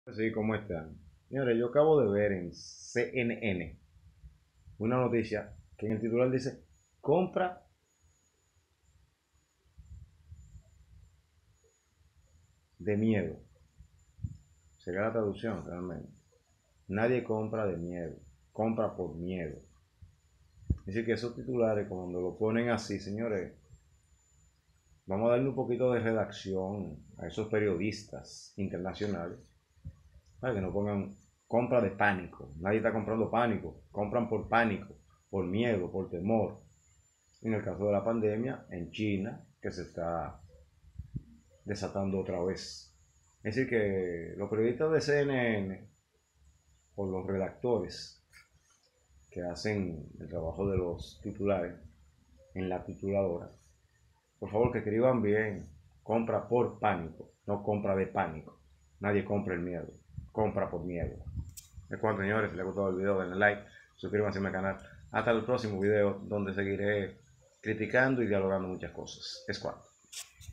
Sí, ¿cómo están? Señores, yo acabo de ver en CNN una noticia que en el titular dice, compra de miedo. Sería la traducción realmente. Nadie compra de miedo, compra por miedo. Es decir, que esos titulares, cuando lo ponen así, señores, vamos a darle un poquito de redacción a esos periodistas internacionales para que no pongan compra de pánico. Nadie está comprando pánico, compran por pánico, por miedo, por temor. En el caso de la pandemia, en China, que se está desatando otra vez. Es decir, que los periodistas de CNN o los redactores que hacen el trabajo de los titulares en la tituladora, por favor que escriban bien, compra por pánico, no compra de pánico. Nadie compra el miedo, compra por miedo. Es cuanto, señores. Si les ha gustado el video, denle like, suscríbanse a mi canal. Hasta el próximo video donde seguiré criticando y dialogando muchas cosas. Es cuanto.